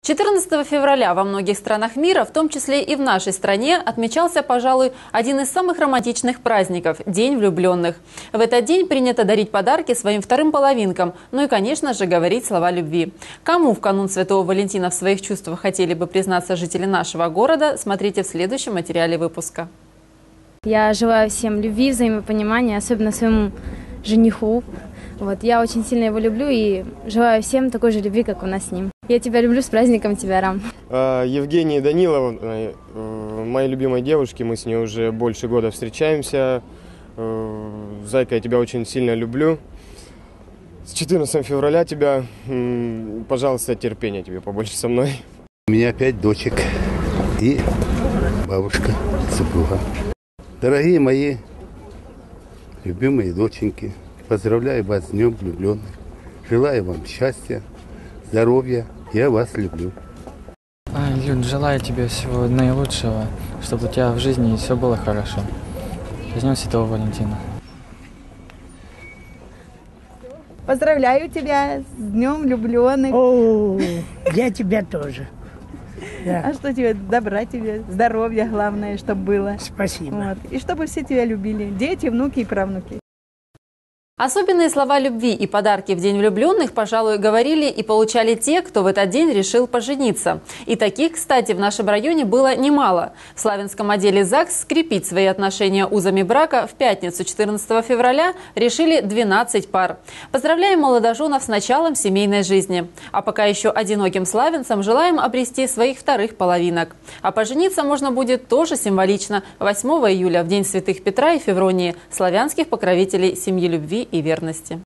14 февраля во многих странах мира, в том числе и в нашей стране, отмечался, пожалуй, один из самых романтичных праздников – День влюбленных. В этот день принято дарить подарки своим вторым половинкам, ну и, конечно же, говорить слова любви. Кому в канун Святого Валентина в своих чувствах хотели бы признаться жители нашего города, смотрите в следующем материале выпуска. Я желаю всем любви, взаимопонимания, особенно своему жениху. Я очень сильно его люблю и желаю всем такой же любви, как у нас с ним. Я тебя люблю, с праздником тебя, Рам. Евгений Данилов, моей любимой девушки, мы с ней уже больше года встречаемся. Зайка, я тебя очень сильно люблю. С 14 февраля тебя, пожалуйста, терпения тебе побольше со мной. У меня 5 дочек и бабушка, супруга. Дорогие мои любимые доченьки, поздравляю вас с Днем влюбленных. Желаю вам счастья, здоровья. Я вас люблю. Люд, желаю тебе всего наилучшего, чтобы у тебя в жизни все было хорошо. С Днем Святого Валентина. Поздравляю тебя с Днем влюбленных. О, я тебя тоже. Да. А что тебе? Добра тебе, здоровья главное, чтобы было. Спасибо. И чтобы все тебя любили. Дети, внуки и правнуки. Особенные слова любви и подарки в День влюбленных, пожалуй, говорили и получали те, кто в этот день решил пожениться. И таких, кстати, в нашем районе было немало. В Славянском отделе ЗАГС скрепить свои отношения узами брака в пятницу 14 февраля решили 12 пар. Поздравляем молодоженов с началом семейной жизни. А пока еще одиноким славянцам желаем обрести своих вторых половинок. А пожениться можно будет тоже символично 8 июля, в День святых Петра и Февронии, славянских покровителей семьи любви и верности.